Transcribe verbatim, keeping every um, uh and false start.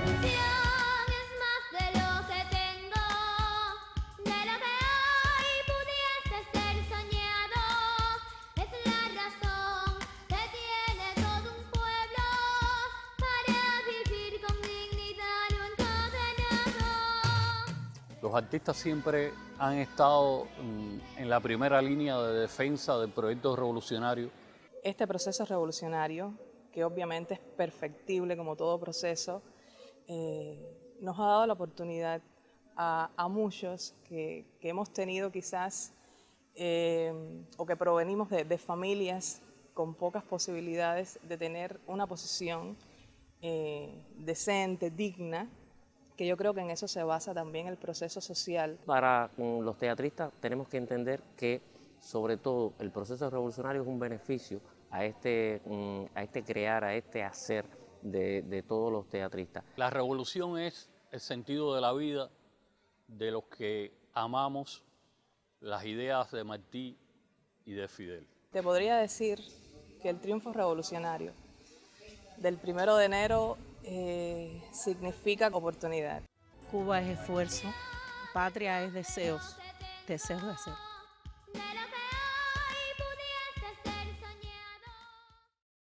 Los artistas siempre han estado en la primera línea de defensa del proyecto revolucionario. Este proceso revolucionario, que obviamente es perfectible como todo proceso, eh, nos ha dado la oportunidad a, a muchos que, que hemos tenido quizás eh, o que provenimos de, de familias con pocas posibilidades de tener una posición eh, decente, digna, que yo creo que en eso se basa también el proceso social. Para los teatristas tenemos que entender que sobre todo el proceso revolucionario es un beneficio a este, a este crear, a este hacer de, de todos los teatristas. La revolución es el sentido de la vida de los que amamos las ideas de Martí y de Fidel. Te podría decir que el triunfo revolucionario del primero de enero eh, significa oportunidad. Cuba es esfuerzo, patria es deseos, deseos de hacer.